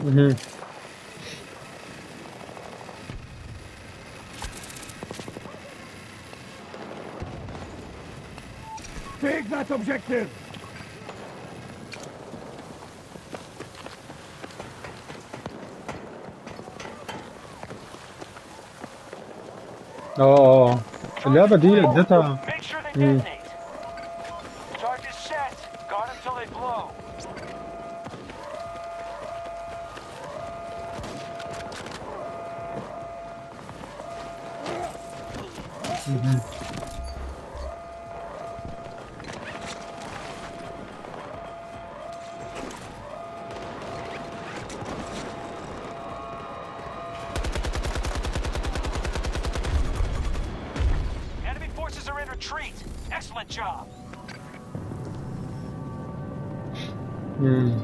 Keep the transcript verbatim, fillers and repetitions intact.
Mhm. Take that objective! اه Charges اللعبة دي planted. اديتها. Make sure they مم. detonate. Charges set. Guard them till they blow. مهم. Enemy forces are in retreat. Excellent job. مم.